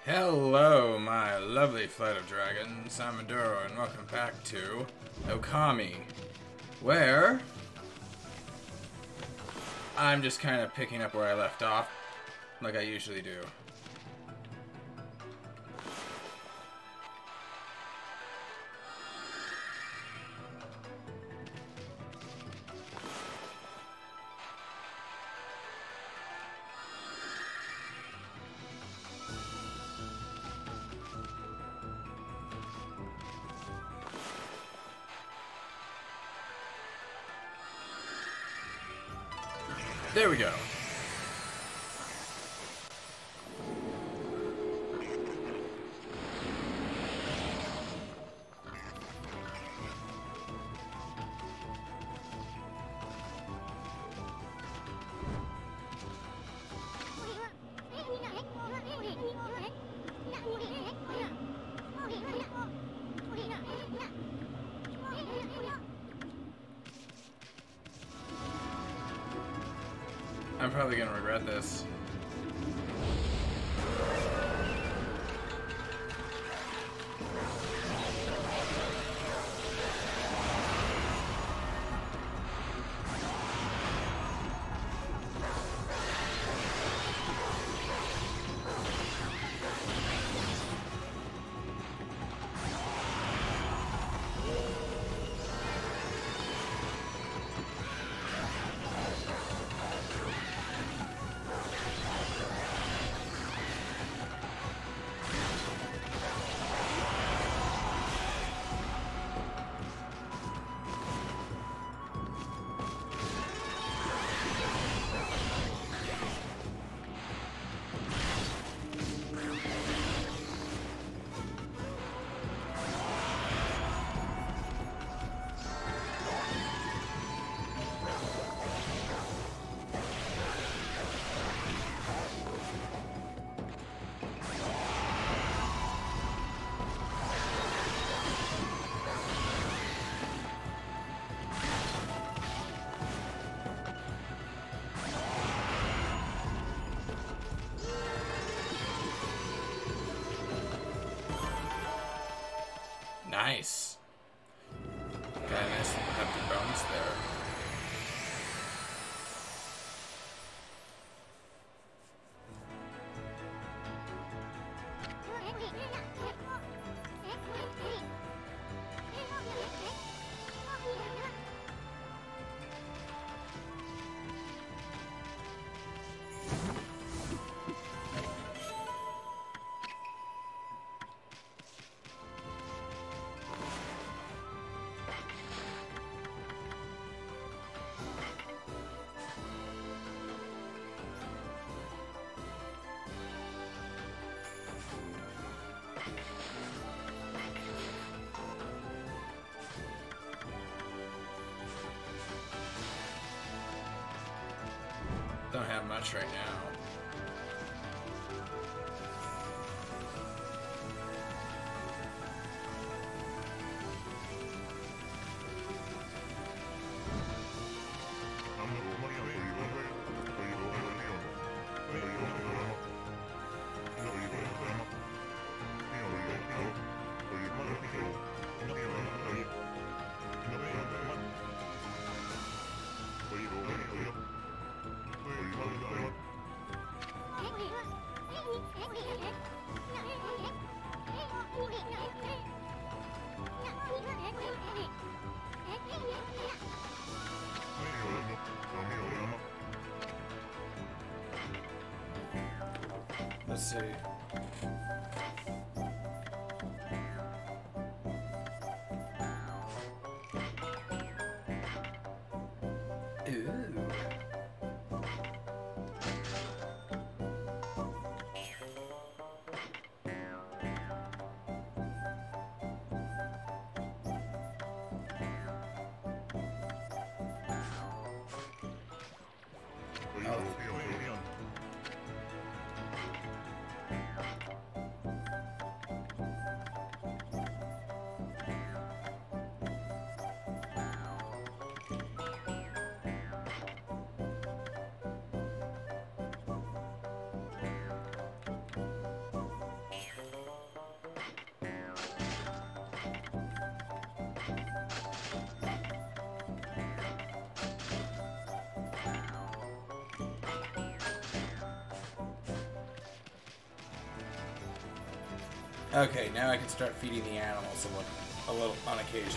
Hello, my lovely flight of dragons. I'm Aduro, and welcome back to Okami, where I'm just kind of picking up where I left off, like I usually do. There we go. I'm probably gonna regret this. Nice. Got a nice hefty bonus there. Don't have much right now. Let's see. Ooh. Okay, now I can start feeding the animals a little on occasion.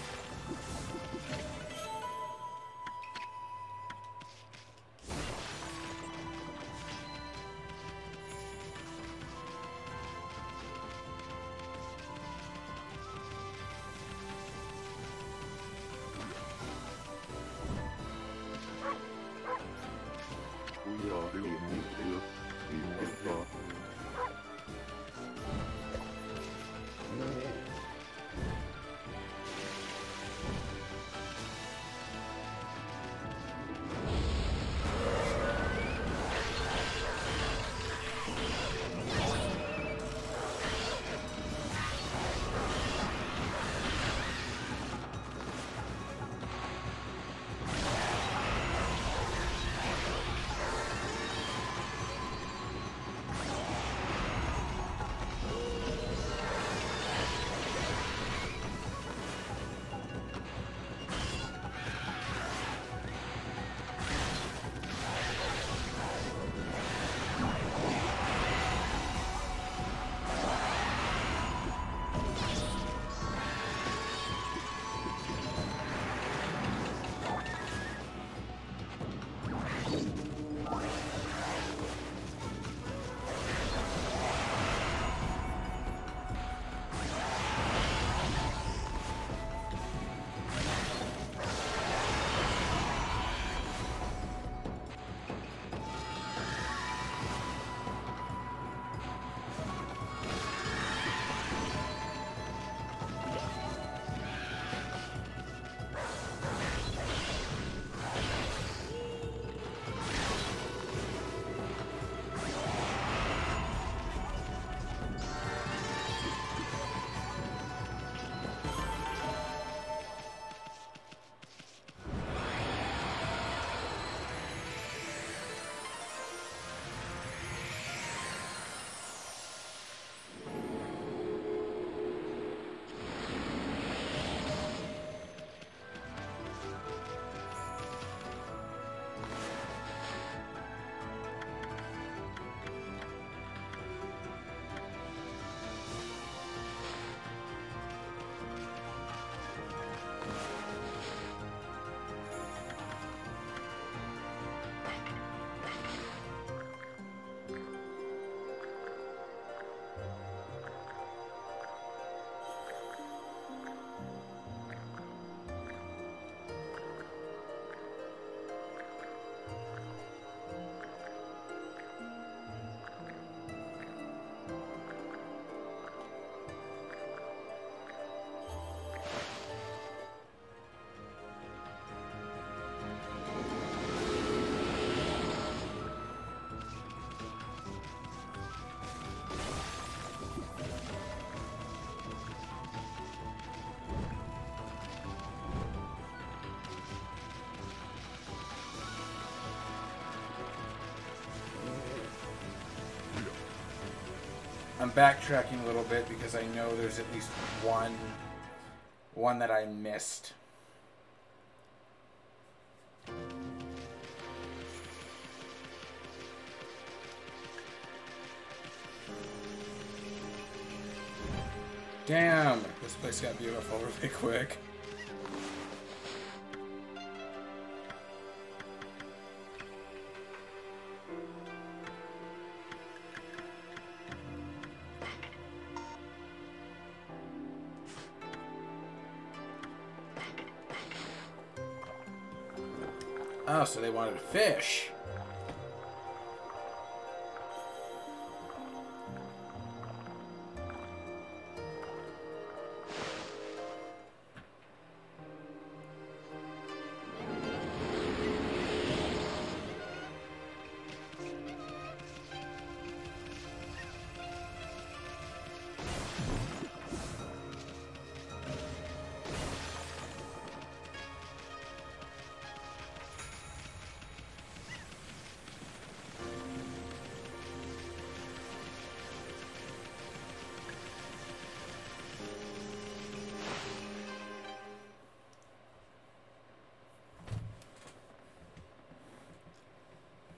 I'm backtracking a little bit because I know there's at least one that I missed. Damn, this place got beautiful really quick. Oh, so they wanted a fish.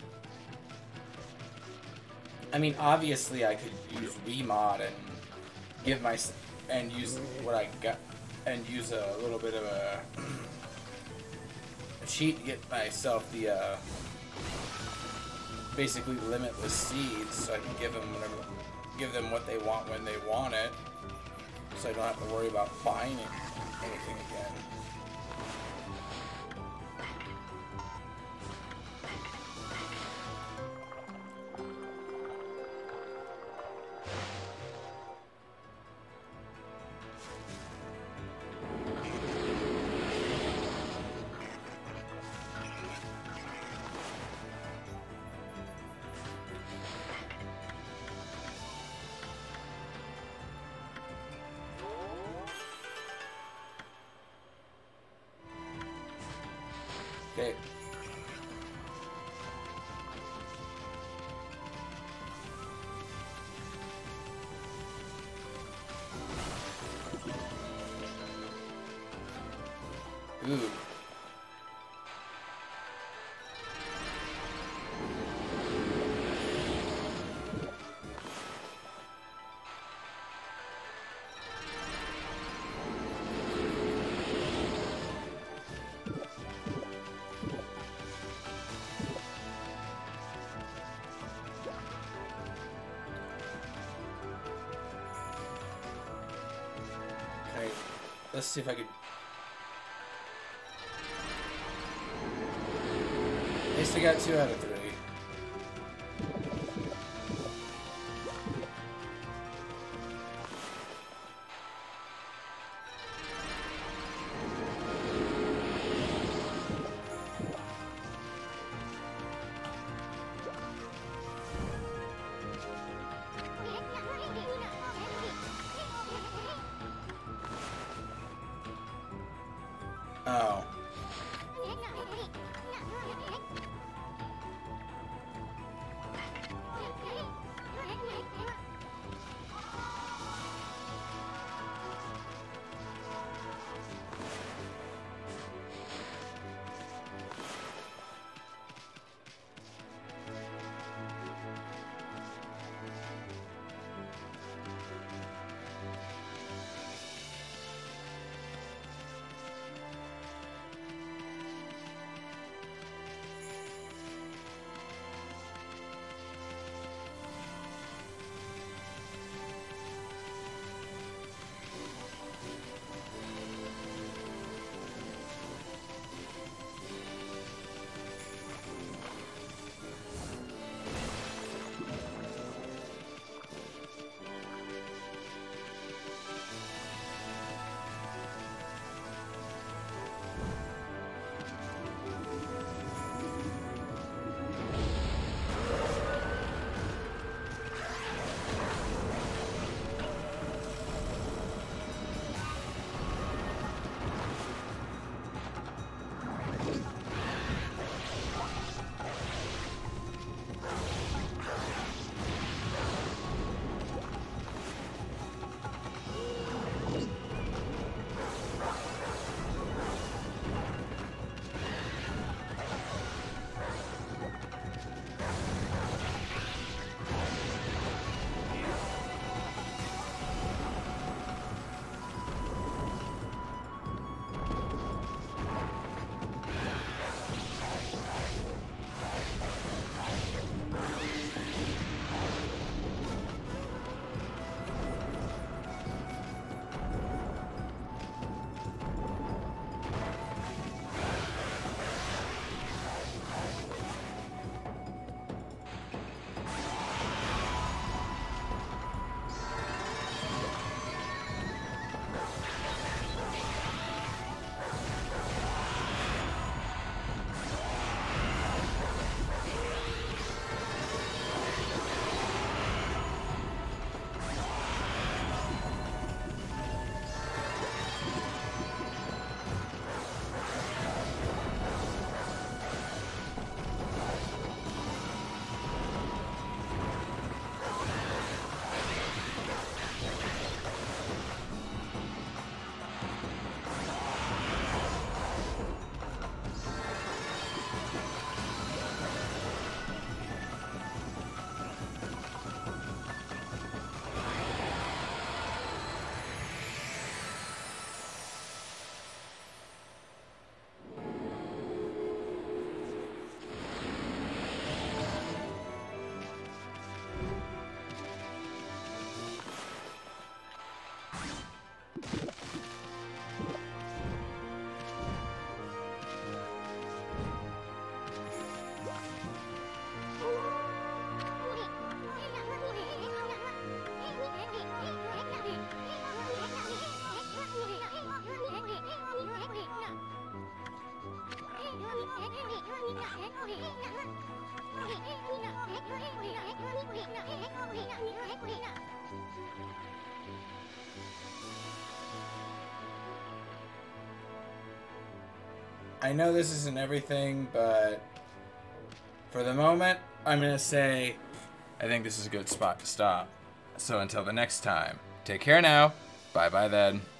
I mean, obviously I could use Vmod and give my and use what I got and use a little bit of a cheat to get myself the basically limitless seeds, so I can give them what they want when they want it, so I don't have to worry about buying anything again. Okay. Ooh. Let's see if I could. At least I got 2 out of 3. Oh. I know this isn't everything, but for the moment, I'm going to say I think this is a good spot to stop. So until the next time, take care now. Bye-bye then.